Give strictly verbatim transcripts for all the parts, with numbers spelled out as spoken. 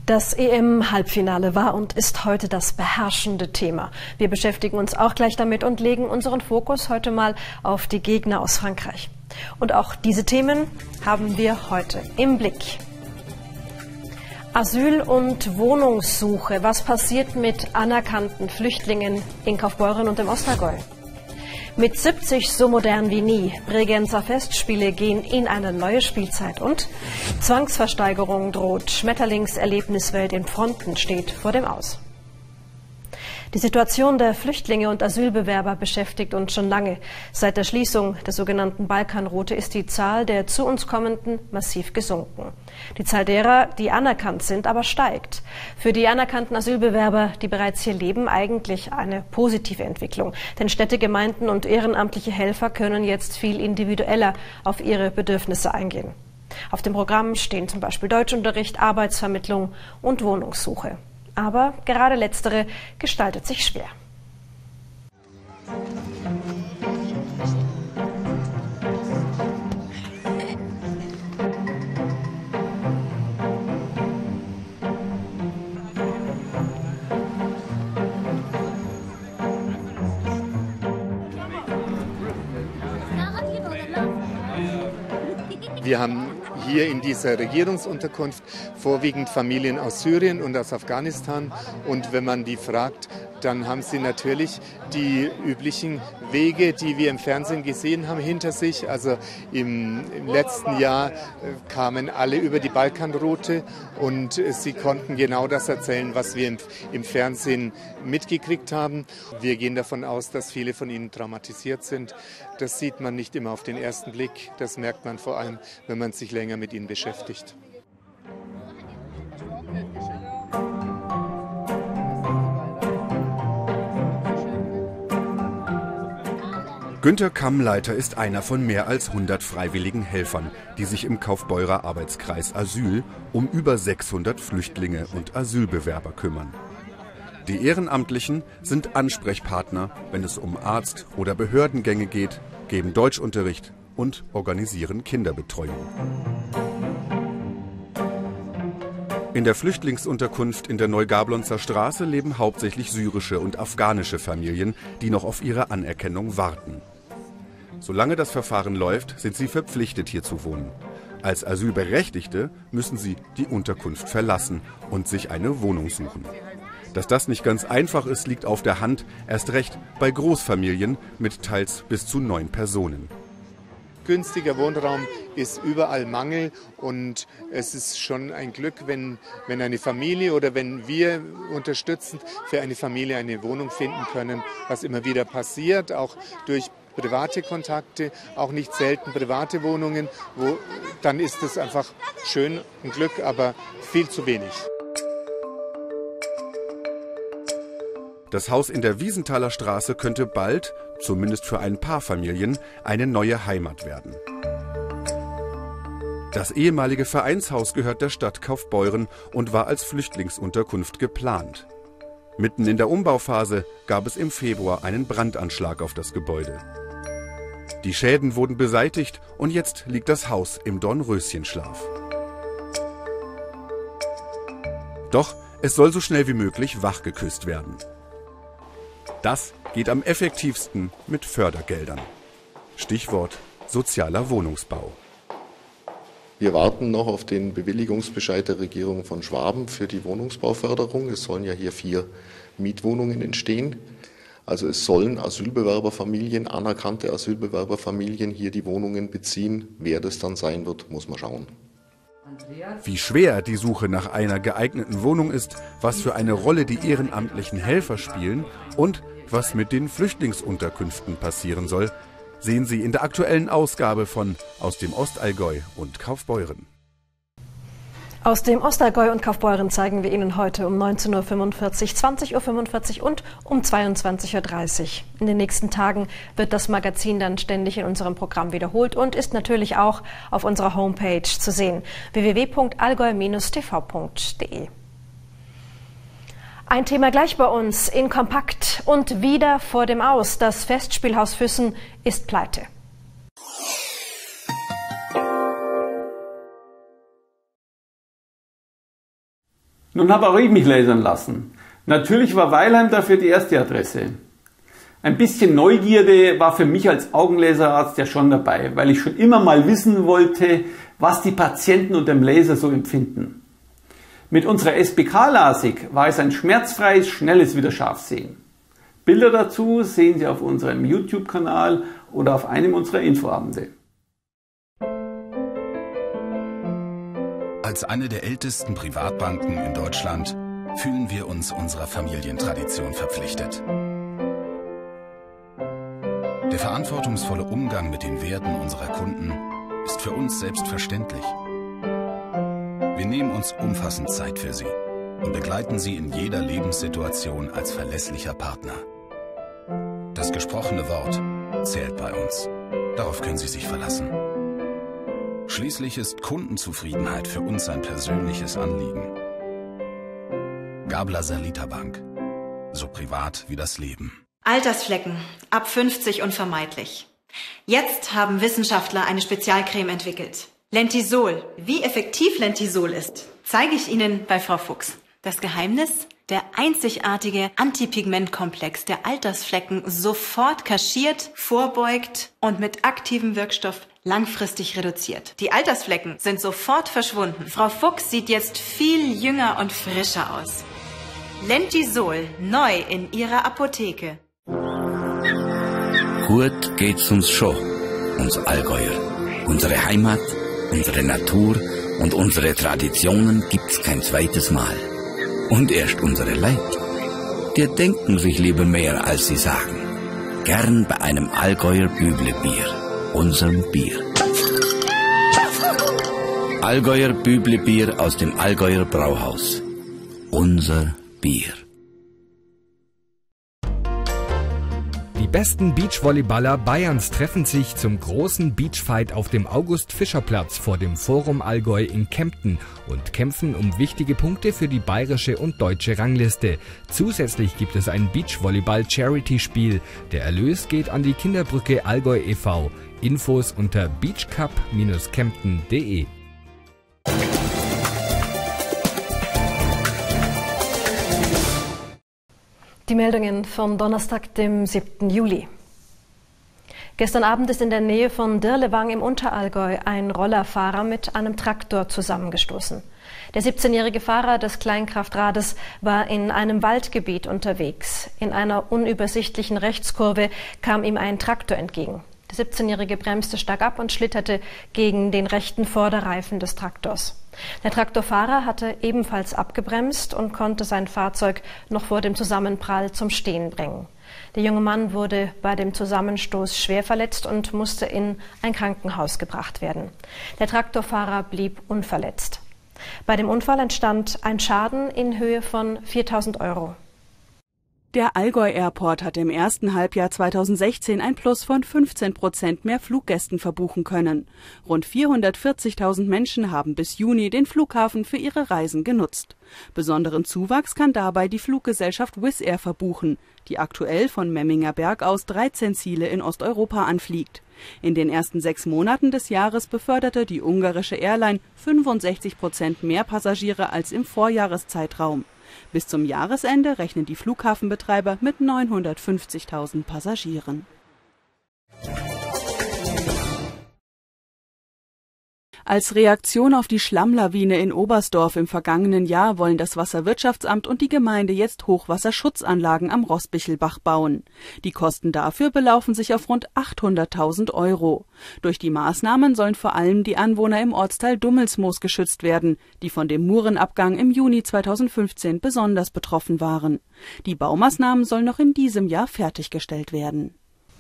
Das E M-Halbfinale war und ist heute das beherrschende Thema. Wir beschäftigen uns auch gleich damit und legen unseren Fokus heute mal auf die Gegner aus Frankreich. Und auch diese Themen haben wir heute im Blick. Asyl- und Wohnungssuche. Was passiert mit anerkannten Flüchtlingen in Kaufbeuren und im Ostallgäu? Mit siebzig so modern wie nie. Bregenzer Festspiele gehen in eine neue Spielzeit und Zwangsversteigerung droht. Schmetterlingserlebniswelt in Pfronten steht vor dem Aus. Die Situation der Flüchtlinge und Asylbewerber beschäftigt uns schon lange. Seit der Schließung der sogenannten Balkanroute ist die Zahl der zu uns Kommenden massiv gesunken. Die Zahl derer, die anerkannt sind, aber steigt. Für die anerkannten Asylbewerber, die bereits hier leben, eigentlich eine positive Entwicklung. Denn Städte, Gemeinden und ehrenamtliche Helfer können jetzt viel individueller auf ihre Bedürfnisse eingehen. Auf dem Programm stehen zum Beispiel Deutschunterricht, Arbeitsvermittlung und Wohnungssuche. Aber gerade letztere gestaltet sich schwer. Wir haben hier in dieser Regierungsunterkunft vorwiegend Familien aus Syrien und aus Afghanistan. Und wenn man die fragt, dann haben sie natürlich die üblichen Wege, die wir im Fernsehen gesehen haben, hinter sich. Also im, im letzten Jahr kamen alle über die Balkanroute und sie konnten genau das erzählen, was wir im, im Fernsehen mitgekriegt haben. Wir gehen davon aus, dass viele von ihnen traumatisiert sind. Das sieht man nicht immer auf den ersten Blick. Das merkt man vor allem, wenn man sich länger mit ihnen beschäftigt. Günter Kammleiter ist einer von mehr als hundert freiwilligen Helfern, die sich im Kaufbeurer Arbeitskreis Asyl um über sechshundert Flüchtlinge und Asylbewerber kümmern. Die Ehrenamtlichen sind Ansprechpartner, wenn es um Arzt- oder Behördengänge geht, geben Deutschunterricht und organisieren Kinderbetreuung. In der Flüchtlingsunterkunft in der Neugablonzer Straße leben hauptsächlich syrische und afghanische Familien, die noch auf ihre Anerkennung warten. Solange das Verfahren läuft, sind sie verpflichtet, hier zu wohnen. Als Asylberechtigte müssen sie die Unterkunft verlassen und sich eine Wohnung suchen. Dass das nicht ganz einfach ist, liegt auf der Hand, erst recht bei Großfamilien mit teils bis zu neun Personen. Günstiger Wohnraum ist überall Mangel und es ist schon ein Glück, wenn, wenn eine Familie oder wenn wir unterstützend für eine Familie eine Wohnung finden können, was immer wieder passiert, auch durch private Kontakte, auch nicht selten private Wohnungen, wo, dann ist es einfach schön, ein Glück, aber viel zu wenig. Das Haus in der Wiesenthaler Straße könnte bald, zumindest für ein paar Familien, eine neue Heimat werden. Das ehemalige Vereinshaus gehört der Stadt Kaufbeuren und war als Flüchtlingsunterkunft geplant. Mitten in der Umbauphase gab es im Februar einen Brandanschlag auf das Gebäude. Die Schäden wurden beseitigt und jetzt liegt das Haus im Dornröschenschlaf. Doch es soll so schnell wie möglich wachgeküsst werden. Das geht am effektivsten mit Fördergeldern. Stichwort sozialer Wohnungsbau. Wir warten noch auf den Bewilligungsbescheid der Regierung von Schwaben für die Wohnungsbauförderung. Es sollen ja hier vier Mietwohnungen entstehen. Also es sollen Asylbewerberfamilien, anerkannte Asylbewerberfamilien hier die Wohnungen beziehen. Wer das dann sein wird, muss man schauen. Wie schwer die Suche nach einer geeigneten Wohnung ist, was für eine Rolle die ehrenamtlichen Helfer spielen und was mit den Flüchtlingsunterkünften passieren soll, sehen Sie in der aktuellen Ausgabe von Aus dem Ostallgäu und Kaufbeuren. Aus dem Ostallgäu und Kaufbeuren zeigen wir Ihnen heute um neunzehn Uhr fünfundvierzig, zwanzig Uhr fünfundvierzig und um zweiundzwanzig Uhr dreißig. In den nächsten Tagen wird das Magazin dann ständig in unserem Programm wiederholt und ist natürlich auch auf unserer Homepage zu sehen, w w w punkt allgäu Bindestrich t v punkt de. Ein Thema gleich bei uns in Kompakt und wieder vor dem Aus. Das Festspielhaus Füssen ist pleite. Nun habe auch ich mich lasern lassen. Natürlich war Weilheim dafür die erste Adresse. Ein bisschen Neugierde war für mich als Augenlaserarzt ja schon dabei, weil ich schon immer mal wissen wollte, was die Patienten unter dem Laser so empfinden. Mit unserer S B K-Lasik war es ein schmerzfreies, schnelles Wiederscharfsehen. Bilder dazu sehen Sie auf unserem YouTube-Kanal oder auf einem unserer Infoabende. Als eine der ältesten Privatbanken in Deutschland fühlen wir uns unserer Familientradition verpflichtet. Der verantwortungsvolle Umgang mit den Werten unserer Kunden ist für uns selbstverständlich. Wir nehmen uns umfassend Zeit für Sie und begleiten Sie in jeder Lebenssituation als verlässlicher Partner. Das gesprochene Wort zählt bei uns. Darauf können Sie sich verlassen. Schließlich ist Kundenzufriedenheit für uns ein persönliches Anliegen. Gabler Salita Bank. So privat wie das Leben. Altersflecken, ab fünfzig unvermeidlich. Jetzt haben Wissenschaftler eine Spezialcreme entwickelt. Lentisol. Wie effektiv Lentisol ist, zeige ich Ihnen bei Frau Fuchs. Das Geheimnis? Der einzigartige Antipigmentkomplex, der Altersflecken sofort kaschiert, vorbeugt und mit aktivem Wirkstoff langfristig reduziert. Die Altersflecken sind sofort verschwunden. Frau Fuchs sieht jetzt viel jünger und frischer aus. Lentisol, neu in Ihrer Apotheke. Gut geht's uns schon, uns Allgäuer. Unsere Heimat, unsere Natur und unsere Traditionen gibt's kein zweites Mal. Und erst unsere Leid. Die denken sich lieber mehr, als sie sagen. Gern bei einem Allgäuer Büble-Bier, unserem Bier. Allgäuer Büble-Bier aus dem Allgäuer Brauhaus. Unser Bier. Die besten Beachvolleyballer Bayerns treffen sich zum großen Beachfight auf dem August-Fischer-Platz vor dem Forum Allgäu in Kempten und kämpfen um wichtige Punkte für die bayerische und deutsche Rangliste. Zusätzlich gibt es ein Beachvolleyball-Charity-Spiel. Der Erlös geht an die Kinderbrücke Allgäu e V Infos unter beachcup Bindestrich kempten punkt de. Die Meldungen von Donnerstag, dem siebten Juli. Gestern Abend ist in der Nähe von Dirlewang im Unterallgäu ein Rollerfahrer mit einem Traktor zusammengestoßen. Der siebzehnjährige Fahrer des Kleinkraftrades war in einem Waldgebiet unterwegs. In einer unübersichtlichen Rechtskurve kam ihm ein Traktor entgegen. Der siebzehnjährige bremste stark ab und schlitterte gegen den rechten Vorderreifen des Traktors. Der Traktorfahrer hatte ebenfalls abgebremst und konnte sein Fahrzeug noch vor dem Zusammenprall zum Stehen bringen. Der junge Mann wurde bei dem Zusammenstoß schwer verletzt und musste in ein Krankenhaus gebracht werden. Der Traktorfahrer blieb unverletzt. Bei dem Unfall entstand ein Schaden in Höhe von viertausend Euro. Der Allgäu Airport hatte im ersten Halbjahr zweitausendsechzehn ein Plus von fünfzehn Prozent mehr Fluggästen verbuchen können. Rund vierhundertvierzigtausend Menschen haben bis Juni den Flughafen für ihre Reisen genutzt. Besonderen Zuwachs kann dabei die Fluggesellschaft Wizz Air verbuchen, die aktuell von Memminger Berg aus dreizehn Ziele in Osteuropa anfliegt. In den ersten sechs Monaten des Jahres beförderte die ungarische Airline fünfundsechzig Prozent mehr Passagiere als im Vorjahreszeitraum. Bis zum Jahresende rechnen die Flughafenbetreiber mit neunhundertfünfzigtausend Passagieren. Als Reaktion auf die Schlammlawine in Oberstdorf im vergangenen Jahr wollen das Wasserwirtschaftsamt und die Gemeinde jetzt Hochwasserschutzanlagen am Roßbichelbach bauen. Die Kosten dafür belaufen sich auf rund achthunderttausend Euro. Durch die Maßnahmen sollen vor allem die Anwohner im Ortsteil Dummelsmoos geschützt werden, die von dem Murenabgang im Juni zweitausendfünfzehn besonders betroffen waren. Die Baumaßnahmen sollen noch in diesem Jahr fertiggestellt werden.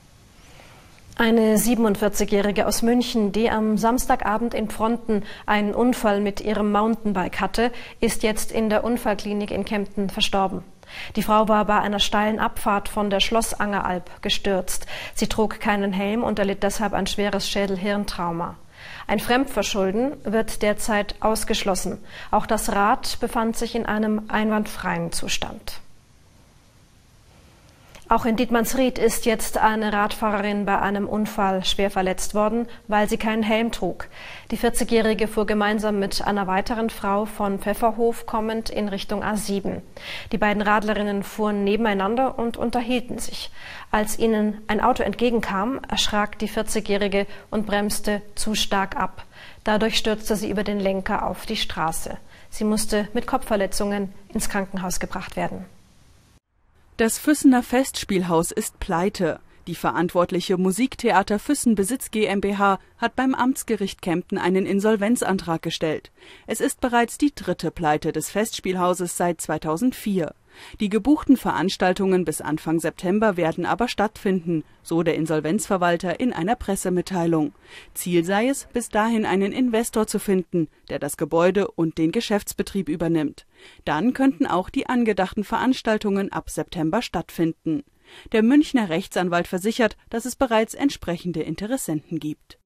Eine siebenundvierzigjährige aus München, die am Samstagabend in Pfronten einen Unfall mit ihrem Mountainbike hatte, ist jetzt in der Unfallklinik in Kempten verstorben. Die Frau war bei einer steilen Abfahrt von der Schlossangeralb gestürzt. Sie trug keinen Helm und erlitt deshalb ein schweres Schädel-Hirntrauma. Ein Fremdverschulden wird derzeit ausgeschlossen. Auch das Rad befand sich in einem einwandfreien Zustand. Auch in Dietmannsried ist jetzt eine Radfahrerin bei einem Unfall schwer verletzt worden, weil sie keinen Helm trug. Die vierzigjährige fuhr gemeinsam mit einer weiteren Frau von Pfefferhof kommend in Richtung A sieben. Die beiden Radlerinnen fuhren nebeneinander und unterhielten sich. Als ihnen ein Auto entgegenkam, erschrak die vierzigjährige und bremste zu stark ab. Dadurch stürzte sie über den Lenker auf die Straße. Sie musste mit Kopfverletzungen ins Krankenhaus gebracht werden. Das Füssener Festspielhaus ist pleite. Die verantwortliche Musiktheater Füssen Besitz GmbH hat beim Amtsgericht Kempten einen Insolvenzantrag gestellt. Es ist bereits die dritte Pleite des Festspielhauses seit zweitausendvier. Die gebuchten Veranstaltungen bis Anfang September werden aber stattfinden, so der Insolvenzverwalter in einer Pressemitteilung. Ziel sei es, bis dahin einen Investor zu finden, der das Gebäude und den Geschäftsbetrieb übernimmt. Dann könnten auch die angedachten Veranstaltungen ab September stattfinden. Der Münchner Rechtsanwalt versichert, dass es bereits entsprechende Interessenten gibt.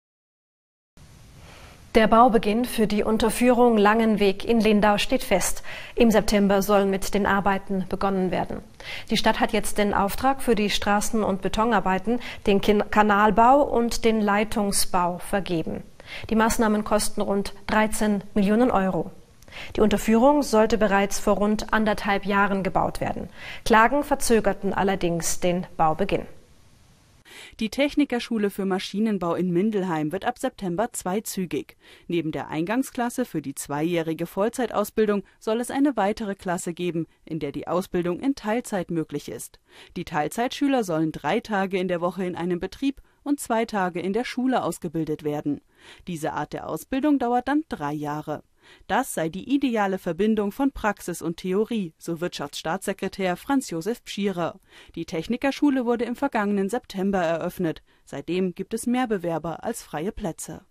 Der Baubeginn für die Unterführung Langenweg in Lindau steht fest. Im September sollen mit den Arbeiten begonnen werden. Die Stadt hat jetzt den Auftrag für die Straßen- und Betonarbeiten, den Kanalbau und den Leitungsbau vergeben. Die Maßnahmen kosten rund dreizehn Millionen Euro. Die Unterführung sollte bereits vor rund anderthalb Jahren gebaut werden. Klagen verzögerten allerdings den Baubeginn. Die Technikerschule für Maschinenbau in Mindelheim wird ab September zweizügig. Neben der Eingangsklasse für die zweijährige Vollzeitausbildung soll es eine weitere Klasse geben, in der die Ausbildung in Teilzeit möglich ist. Die Teilzeitschüler sollen drei Tage in der Woche in einem Betrieb und zwei Tage in der Schule ausgebildet werden. Diese Art der Ausbildung dauert dann drei Jahre. Das sei die ideale Verbindung von Praxis und Theorie, so Wirtschaftsstaatssekretär Franz Josef Pschierer. Die Technikerschule wurde im vergangenen September eröffnet. Seitdem gibt es mehr Bewerber als freie Plätze.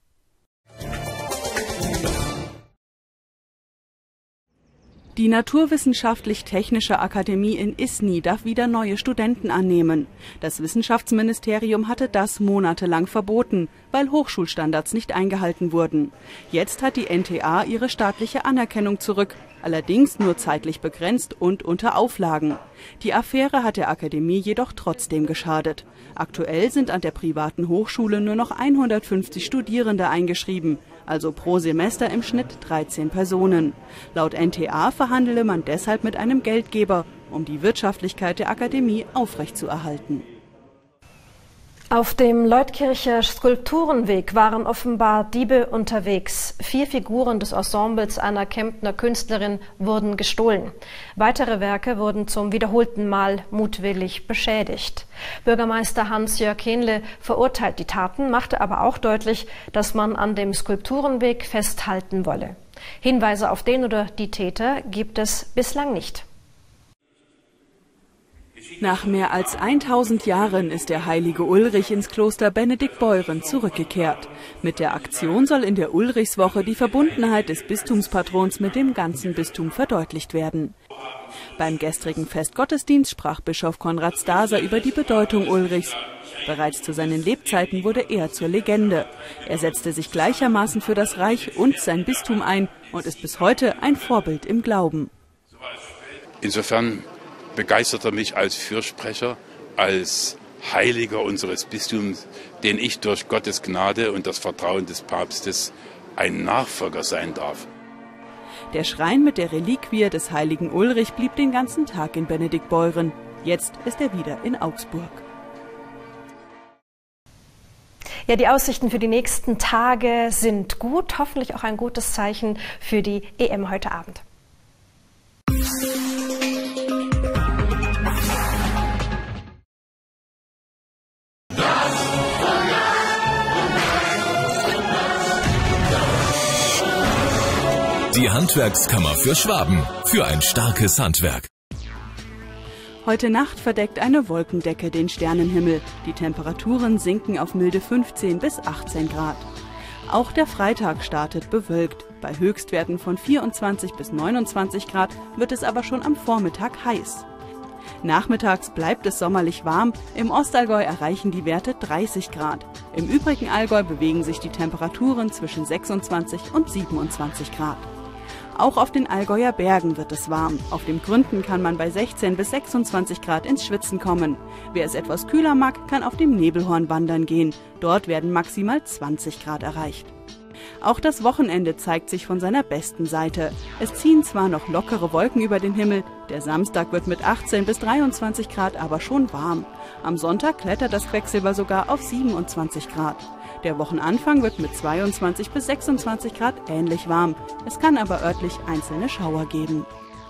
Die Naturwissenschaftlich-Technische Akademie in Isny darf wieder neue Studenten annehmen. Das Wissenschaftsministerium hatte das monatelang verboten, weil Hochschulstandards nicht eingehalten wurden. Jetzt hat die N T A ihre staatliche Anerkennung zurück, allerdings nur zeitlich begrenzt und unter Auflagen. Die Affäre hat der Akademie jedoch trotzdem geschadet. Aktuell sind an der privaten Hochschule nur noch hundertfünfzig Studierende eingeschrieben, also pro Semester im Schnitt dreizehn Personen. Laut N T A verhandele man deshalb mit einem Geldgeber, um die Wirtschaftlichkeit der Akademie aufrechtzuerhalten. Auf dem Leutkircher Skulpturenweg waren offenbar Diebe unterwegs. Vier Figuren des Ensembles einer Kemptner Künstlerin wurden gestohlen. Weitere Werke wurden zum wiederholten Mal mutwillig beschädigt. Bürgermeister Hans-Jörg Hähnle verurteilt die Taten, machte aber auch deutlich, dass man an dem Skulpturenweg festhalten wolle. Hinweise auf den oder die Täter gibt es bislang nicht. Nach mehr als tausend Jahren ist der heilige Ulrich ins Kloster Benediktbeuren zurückgekehrt. Mit der Aktion soll in der Ulrichswoche die Verbundenheit des Bistumspatrons mit dem ganzen Bistum verdeutlicht werden. Beim gestrigen Festgottesdienst sprach Bischof Konrad Staser über die Bedeutung Ulrichs. Bereits zu seinen Lebzeiten wurde er zur Legende. Er setzte sich gleichermaßen für das Reich und sein Bistum ein und ist bis heute ein Vorbild im Glauben. Insofern begeistert er mich als Fürsprecher, als Heiliger unseres Bistums, den ich durch Gottes Gnade und das Vertrauen des Papstes ein Nachfolger sein darf. Der Schrein mit der Reliquie des heiligen Ulrich blieb den ganzen Tag in Benediktbeuren. Jetzt ist er wieder in Augsburg. Ja, die Aussichten für die nächsten Tage sind gut, hoffentlich auch ein gutes Zeichen für die E M heute Abend. Die Handwerkskammer für Schwaben, für ein starkes Handwerk. Heute Nacht verdeckt eine Wolkendecke den Sternenhimmel. Die Temperaturen sinken auf milde fünfzehn bis achtzehn Grad. Auch der Freitag startet bewölkt. Bei Höchstwerten von vierundzwanzig bis neunundzwanzig Grad wird es aber schon am Vormittag heiß. Nachmittags bleibt es sommerlich warm. Im Ostallgäu erreichen die Werte dreißig Grad. Im übrigen Allgäu bewegen sich die Temperaturen zwischen sechsundzwanzig und siebenundzwanzig Grad. Auch auf den Allgäuer Bergen wird es warm. Auf den Gründen kann man bei sechzehn bis sechsundzwanzig Grad ins Schwitzen kommen. Wer es etwas kühler mag, kann auf dem Nebelhorn wandern gehen. Dort werden maximal zwanzig Grad erreicht. Auch das Wochenende zeigt sich von seiner besten Seite. Es ziehen zwar noch lockere Wolken über den Himmel, der Samstag wird mit achtzehn bis dreiundzwanzig Grad aber schon warm. Am Sonntag klettert das Quecksilber sogar auf siebenundzwanzig Grad. Der Wochenanfang wird mit zweiundzwanzig bis sechsundzwanzig Grad ähnlich warm. Es kann aber örtlich einzelne Schauer geben.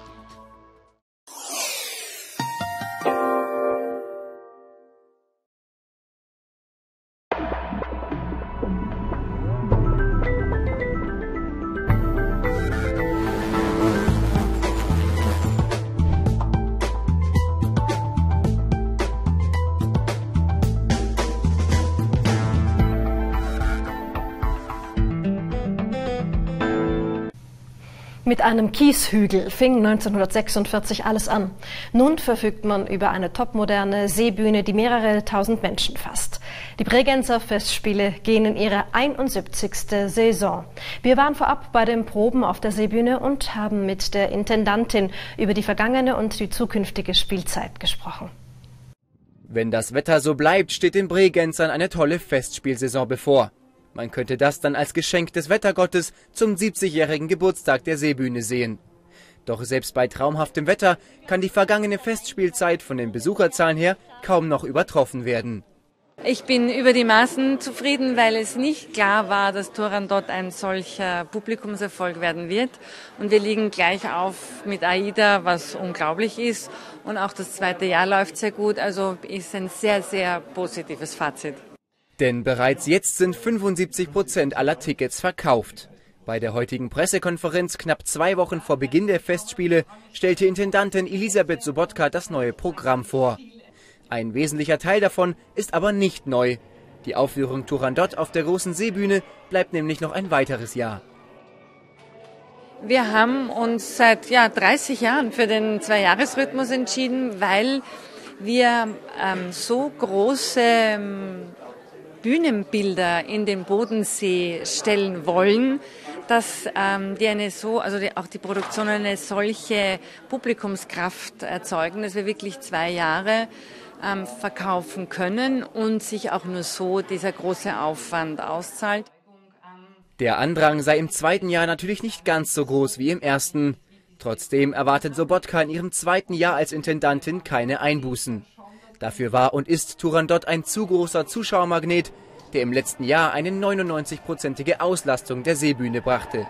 Mit einem Kieshügel fing neunzehnhundertsechsundvierzig alles an. Nun verfügt man über eine topmoderne Seebühne, die mehrere tausend Menschen fasst. Die Bregenzer Festspiele gehen in ihre einundsiebzigste Saison. Wir waren vorab bei den Proben auf der Seebühne und haben mit der Intendantin über die vergangene und die zukünftige Spielzeit gesprochen. Wenn das Wetter so bleibt, steht den Bregenzern eine tolle Festspielsaison bevor. Man könnte das dann als Geschenk des Wettergottes zum siebzigjährigen Geburtstag der Seebühne sehen. Doch selbst bei traumhaftem Wetter kann die vergangene Festspielzeit von den Besucherzahlen her kaum noch übertroffen werden. Ich bin über die Maßen zufrieden, weil es nicht klar war, dass Turandot ein solcher Publikumserfolg werden wird. Und wir liegen gleich auf mit AIDA, was unglaublich ist. Und auch das zweite Jahr läuft sehr gut, also ist ein sehr, sehr positives Fazit. Denn bereits jetzt sind fünfundsiebzig Prozent aller Tickets verkauft. Bei der heutigen Pressekonferenz, knapp zwei Wochen vor Beginn der Festspiele, stellte Intendantin Elisabeth Sobotka das neue Programm vor. Ein wesentlicher Teil davon ist aber nicht neu. Die Aufführung Turandot auf der großen Seebühne bleibt nämlich noch ein weiteres Jahr. Wir haben uns seit ja, dreißig Jahren für den Zweijahresrhythmus entschieden, weil wir ähm, so große ähm, Bühnenbilder in den Bodensee stellen wollen, dass ähm, die eine so, also die, auch die Produktion eine solche Publikumskraft erzeugen, dass wir wirklich zwei Jahre ähm, verkaufen können und sich auch nur so dieser große Aufwand auszahlt. Der Andrang sei im zweiten Jahr natürlich nicht ganz so groß wie im ersten. Trotzdem erwartet Sobotka in ihrem zweiten Jahr als Intendantin keine Einbußen. Dafür war und ist Turandot ein zu großer Zuschauermagnet, der im letzten Jahr eine neunundneunzig-prozentige Auslastung der Seebühne brachte.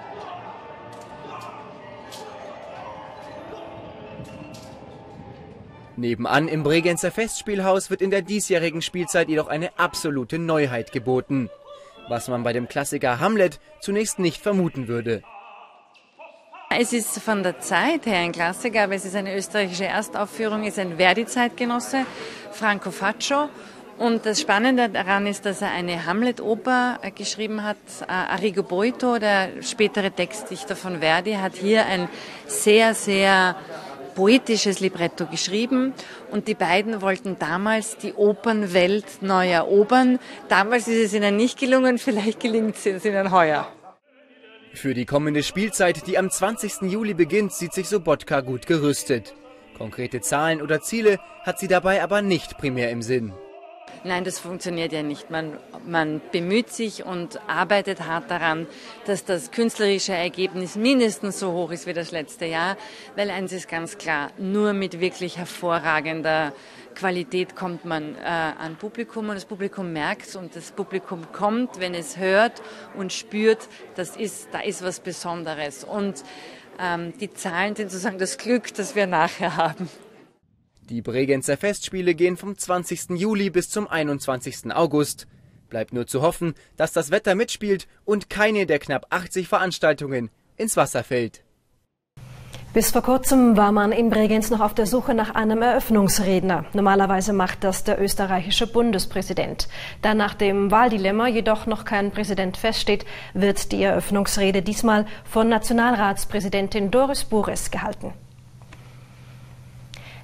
Nebenan im Bregenzer Festspielhaus wird in der diesjährigen Spielzeit jedoch eine absolute Neuheit geboten, was man bei dem Klassiker Hamlet zunächst nicht vermuten würde. Es ist von der Zeit her ein Klassiker, aber es ist eine österreichische Erstaufführung, ist ein Verdi-Zeitgenosse, Franco Faccio. Und das Spannende daran ist, dass er eine Hamlet-Oper geschrieben hat. Arrigo Boito, der spätere Textdichter von Verdi, hat hier ein sehr, sehr poetisches Libretto geschrieben. Und die beiden wollten damals die Opernwelt neu erobern. Damals ist es ihnen nicht gelungen, vielleicht gelingt es ihnen heuer. Für die kommende Spielzeit, die am zwanzigsten Juli beginnt, sieht sich Sobotka gut gerüstet. Konkrete Zahlen oder Ziele hat sie dabei aber nicht primär im Sinn. Nein, das funktioniert ja nicht. Man, man bemüht sich und arbeitet hart daran, dass das künstlerische Ergebnis mindestens so hoch ist wie das letzte Jahr, weil eins ist ganz klar, nur mit wirklich hervorragender Qualität kommt man äh, an Publikum und das Publikum merkt und das Publikum kommt, wenn es hört und spürt, das ist, da ist was Besonderes. Und ähm, die Zahlen sind sozusagen das Glück, das wir nachher haben. Die Bregenzer Festspiele gehen vom zwanzigsten Juli bis zum einundzwanzigsten August. Bleibt nur zu hoffen, dass das Wetter mitspielt und keine der knapp achtzig Veranstaltungen ins Wasser fällt. Bis vor kurzem war man in Bregenz noch auf der Suche nach einem Eröffnungsredner. Normalerweise macht das der österreichische Bundespräsident. Da nach dem Wahldilemma jedoch noch kein Präsident feststeht, wird die Eröffnungsrede diesmal von Nationalratspräsidentin Doris Buress gehalten.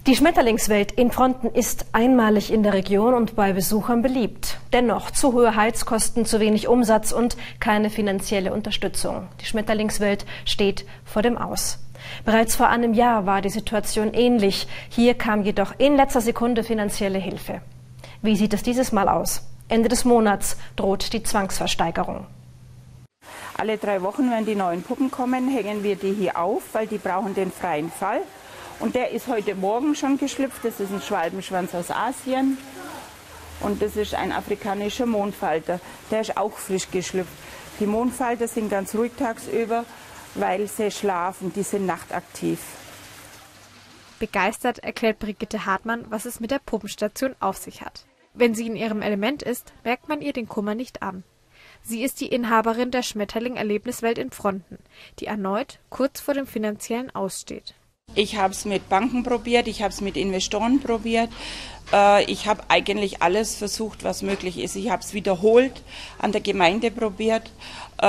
Die Schmetterlingswelt in Pfronten ist einmalig in der Region und bei Besuchern beliebt. Dennoch zu hohe Heizkosten, zu wenig Umsatz und keine finanzielle Unterstützung. Die Schmetterlingswelt steht vor dem Aus. Bereits vor einem Jahr war die Situation ähnlich. Hier kam jedoch in letzter Sekunde finanzielle Hilfe. Wie sieht es dieses Mal aus? Ende des Monats droht die Zwangsversteigerung. Alle drei Wochen, wenn die neuen Puppen kommen, hängen wir die hier auf, weil die brauchen den freien Fall. Und der ist heute Morgen schon geschlüpft. Das ist ein Schwalbenschwanz aus Asien. Und das ist ein afrikanischer Mondfalter. Der ist auch frisch geschlüpft. Die Mondfalter sind ganz ruhig tagsüber, weil sie schlafen. Die sind nachtaktiv. Begeistert erklärt Brigitte Hartmann, was es mit der Puppenstation auf sich hat. Wenn sie in ihrem Element ist, merkt man ihr den Kummer nicht an. Sie ist die Inhaberin der Schmetterling-Erlebniswelt in Pfronten, die erneut kurz vor dem finanziellen Aus steht. Ich habe es mit Banken probiert, ich habe es mit Investoren probiert. Äh, ich habe eigentlich alles versucht, was möglich ist. Ich habe es wiederholt an der Gemeinde probiert, äh,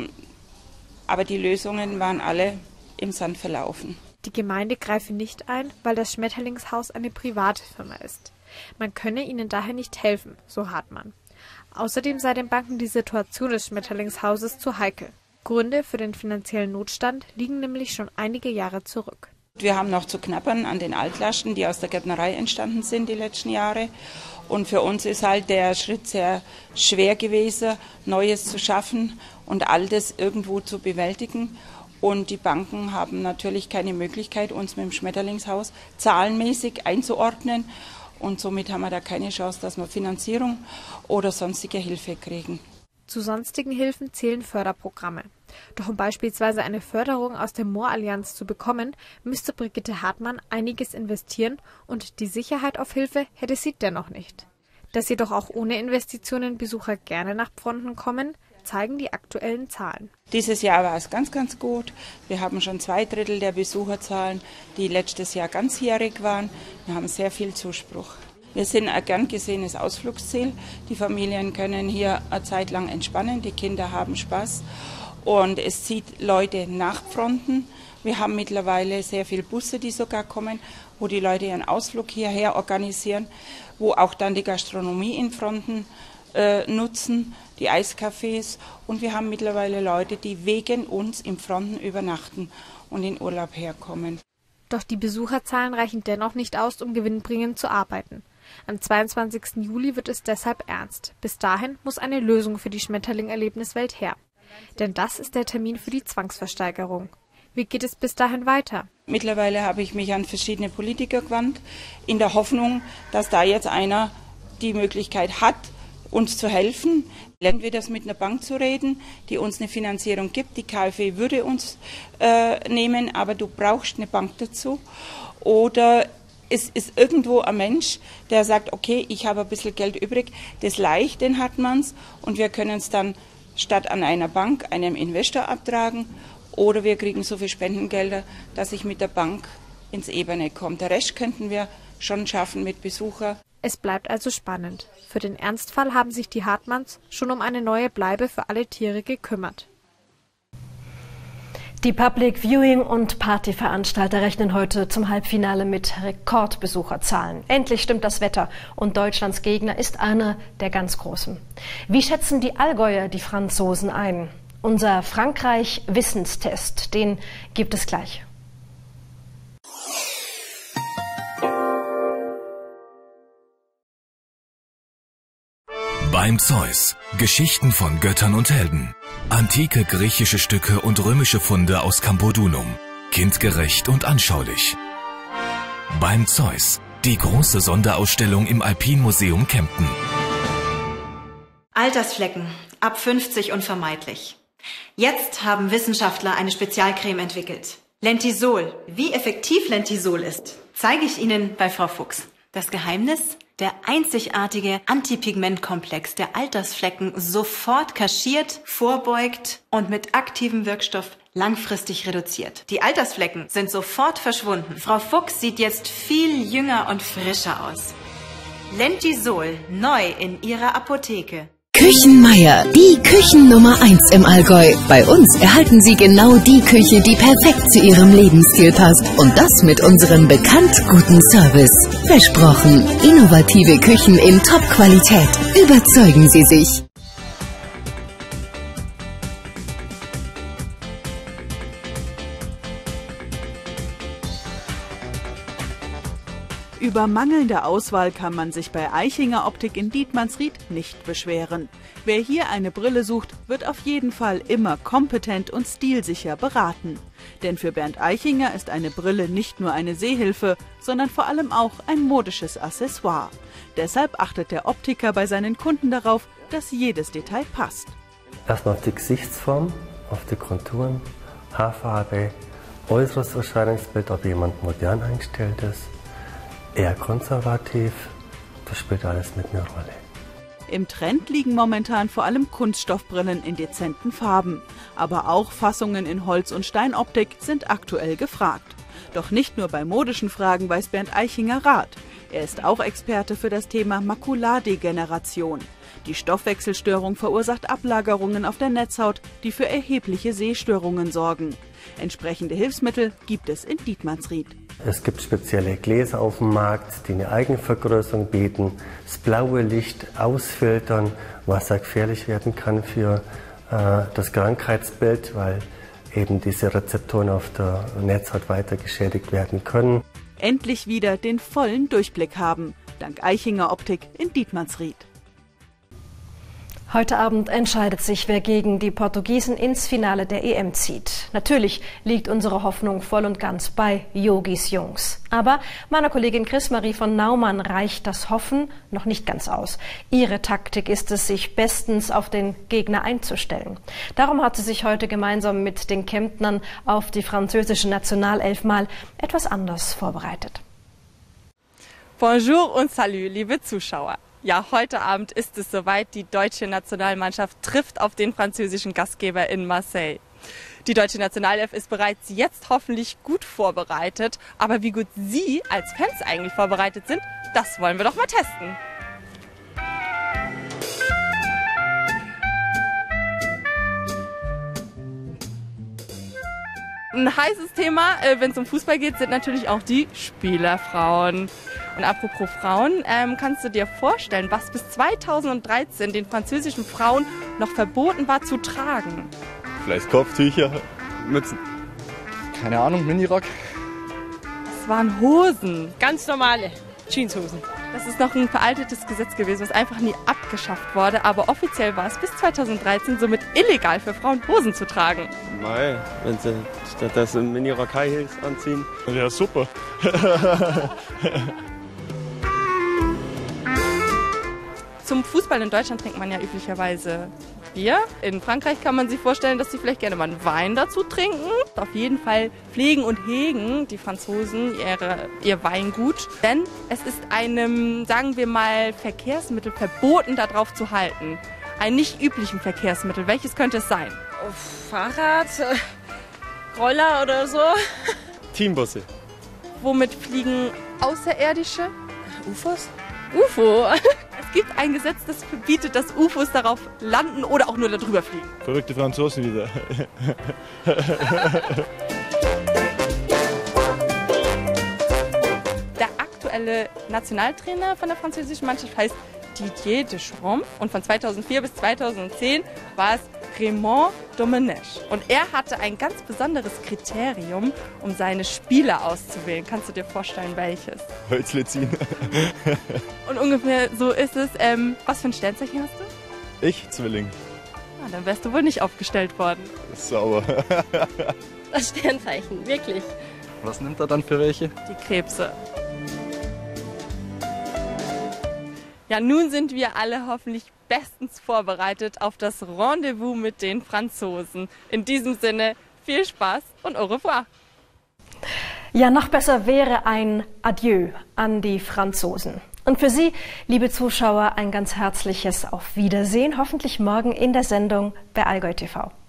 aber die Lösungen waren alle im Sand verlaufen. Die Gemeinde greife nicht ein, weil das Schmetterlingshaus eine private Firma ist. Man könne ihnen daher nicht helfen, so Hartmann. Außerdem sei den Banken die Situation des Schmetterlingshauses zu heikel. Gründe für den finanziellen Notstand liegen nämlich schon einige Jahre zurück. Wir haben noch zu knabbern an den Altlasten, die aus der Gärtnerei entstanden sind die letzten Jahre. Und für uns ist halt der Schritt sehr schwer gewesen, Neues zu schaffen und Altes irgendwo zu bewältigen. Und die Banken haben natürlich keine Möglichkeit, uns mit dem Schmetterlingshaus zahlenmäßig einzuordnen. Und somit haben wir da keine Chance, dass wir Finanzierung oder sonstige Hilfe kriegen. Zu sonstigen Hilfen zählen Förderprogramme. Doch um beispielsweise eine Förderung aus der Moorallianz zu bekommen, müsste Brigitte Hartmann einiges investieren und die Sicherheit auf Hilfe hätte sie dennoch nicht. Dass jedoch auch ohne Investitionen Besucher gerne nach Pfronten kommen, zeigen die aktuellen Zahlen. Dieses Jahr war es ganz, ganz gut. Wir haben schon zwei Drittel der Besucherzahlen, die letztes Jahr ganzjährig waren. Wir haben sehr viel Zuspruch. Wir sind ein gern gesehenes Ausflugsziel. Die Familien können hier eine Zeit lang entspannen, die Kinder haben Spaß und es zieht Leute nach Pfronten. Wir haben mittlerweile sehr viele Busse, die sogar kommen, wo die Leute ihren Ausflug hierher organisieren, wo auch dann die Gastronomie in Pfronten äh, nutzen, die Eiscafés. Und wir haben mittlerweile Leute, die wegen uns in Pfronten übernachten und in Urlaub herkommen. Doch die Besucherzahlen reichen dennoch nicht aus, um gewinnbringend zu arbeiten. Am zweiundzwanzigsten Juli wird es deshalb ernst. Bis dahin muss eine Lösung für die Schmetterling-Erlebniswelt her. Denn das ist der Termin für die Zwangsversteigerung. Wie geht es bis dahin weiter? Mittlerweile habe ich mich an verschiedene Politiker gewandt, in der Hoffnung, dass da jetzt einer die Möglichkeit hat, uns zu helfen. Entweder das mit einer Bank zu reden, die uns eine Finanzierung gibt. Die KfW würde uns äh, nehmen, aber du brauchst eine Bank dazu. Oder es ist irgendwo ein Mensch, der sagt, okay, ich habe ein bisschen Geld übrig, das leicht, den Hartmanns, und wir können es dann statt an einer Bank einem Investor abtragen, oder wir kriegen so viel Spendengelder, dass ich mit der Bank ins Ebene komme. Der Rest könnten wir schon schaffen mit Besucher. Es bleibt also spannend. Für den Ernstfall haben sich die Hartmanns schon um eine neue Bleibe für alle Tiere gekümmert. Die Public Viewing und Partyveranstalter rechnen heute zum Halbfinale mit Rekordbesucherzahlen. Endlich stimmt das Wetter und Deutschlands Gegner ist einer der ganz Großen. Wie schätzen die Allgäuer die Franzosen ein? Unser Frankreich-Wissenstest, den gibt es gleich. Beim Zeus. Geschichten von Göttern und Helden. Antike griechische Stücke und römische Funde aus Campodunum. Kindgerecht und anschaulich. Beim Zeus. Die große Sonderausstellung im Alpinmuseum Kempten. Altersflecken. Ab fünfzig unvermeidlich. Jetzt haben Wissenschaftler eine Spezialcreme entwickelt. Lentisol. Wie effektiv Lentisol ist, zeige ich Ihnen bei Frau Fuchs. Das Geheimnis? Der einzigartige Antipigmentkomplex, der Altersflecken sofort kaschiert, vorbeugt und mit aktivem Wirkstoff langfristig reduziert. Die Altersflecken sind sofort verschwunden. Frau Fuchs sieht jetzt viel jünger und frischer aus. Lentisol, neu in ihrer Apotheke. Küchenmeier, die Küchennummer eins im Allgäu. Bei uns erhalten Sie genau die Küche, die perfekt zu Ihrem Lebensstil passt. Und das mit unserem bekannt guten Service. Versprochen, innovative Küchen in Top-Qualität. Überzeugen Sie sich. Über mangelnde Auswahl kann man sich bei Eichinger Optik in Dietmannsried nicht beschweren. Wer hier eine Brille sucht, wird auf jeden Fall immer kompetent und stilsicher beraten. Denn für Bernd Eichinger ist eine Brille nicht nur eine Sehhilfe, sondern vor allem auch ein modisches Accessoire. Deshalb achtet der Optiker bei seinen Kunden darauf, dass jedes Detail passt. Erstmal auf die Gesichtsform, auf die Konturen, Haarfarbe, äußeres Erscheinungsbild, ob jemand modern eingestellt ist. Eher konservativ, das spielt alles mit einer Rolle. Im Trend liegen momentan vor allem Kunststoffbrillen in dezenten Farben. Aber auch Fassungen in Holz- und Steinoptik sind aktuell gefragt. Doch nicht nur bei modischen Fragen weiß Bernd Eichinger Rat. Er ist auch Experte für das Thema Makulardegeneration. Die Stoffwechselstörung verursacht Ablagerungen auf der Netzhaut, die für erhebliche Sehstörungen sorgen. Entsprechende Hilfsmittel gibt es in Dietmannsried. Es gibt spezielle Gläser auf dem Markt, die eine Eigenvergrößerung bieten, das blaue Licht ausfiltern, was sehr gefährlich werden kann für äh, das Krankheitsbild, weil eben diese Rezeptoren auf der Netzhaut weiter geschädigt werden können. Endlich wieder den vollen Durchblick haben, dank Eichinger Optik in Dietmannsried. Heute Abend entscheidet sich, wer gegen die Portugiesen ins Finale der E M zieht. Natürlich liegt unsere Hoffnung voll und ganz bei Yogis Jungs. Aber meiner Kollegin Chris-Marie von Naumann reicht das Hoffen noch nicht ganz aus. Ihre Taktik ist es, sich bestens auf den Gegner einzustellen. Darum hat sie sich heute gemeinsam mit den Kemptnern auf die französische Nationalelf mal etwas anders vorbereitet. Bonjour und salut, liebe Zuschauer. Ja, heute Abend ist es soweit. Die deutsche Nationalmannschaft trifft auf den französischen Gastgeber in Marseille. Die deutsche Nationalelf ist bereits jetzt hoffentlich gut vorbereitet. Aber wie gut Sie als Fans eigentlich vorbereitet sind, das wollen wir doch mal testen. Ein heißes Thema, wenn es um Fußball geht, sind natürlich auch die Spielerfrauen. Und apropos Frauen, ähm, kannst du dir vorstellen, was bis zweitausenddreizehn den französischen Frauen noch verboten war zu tragen? Vielleicht Kopftücher, Mützen. Keine Ahnung, Minirock. Es waren Hosen. Ganz normale Jeanshosen. Das ist noch ein veraltetes Gesetz gewesen, was einfach nie abgeschafft wurde. Aber offiziell war es bis zweitausenddreizehn somit illegal für Frauen, Hosen zu tragen. Mei, wenn sie stattdessen Minirock High Heels anziehen. Ja, super. Zum Fußball in Deutschland trinkt man ja üblicherweise Bier. In Frankreich kann man sich vorstellen, dass sie vielleicht gerne mal einen Wein dazu trinken. Auf jeden Fall pflegen und hegen die Franzosen ihre, ihr Weingut. Denn es ist einem, sagen wir mal, Verkehrsmittel verboten, darauf zu halten. Ein nicht üblichen Verkehrsmittel. Welches könnte es sein? Fahrrad, Roller oder so. Teambusse. Womit fliegen Außerirdische? U F Os? U F O. Es gibt ein Gesetz, das verbietet, dass U F Os darauf landen oder auch nur darüber fliegen. Verrückte Franzosen wieder. Der aktuelle Nationaltrainer von der französischen Mannschaft heißt Didier Deschamps und von zweitausendvier bis zweitausendzehn war es Raymond Domenech. Und er hatte ein ganz besonderes Kriterium, um seine Spieler auszuwählen. Kannst du dir vorstellen, welches? Holzle ziehen. Und ungefähr so ist es. Ähm, was für ein Sternzeichen hast du? Ich, Zwilling. Ah, dann wärst du wohl nicht aufgestellt worden. Sauber. Das Sternzeichen, wirklich. Was nimmt er dann für welche? Die Krebse. Ja, nun sind wir alle hoffentlich bestens vorbereitet auf das Rendezvous mit den Franzosen. In diesem Sinne, viel Spaß und au revoir. Ja, noch besser wäre ein Adieu an die Franzosen. Und für Sie, liebe Zuschauer, ein ganz herzliches Auf Wiedersehen, hoffentlich morgen in der Sendung bei Allgäu T V.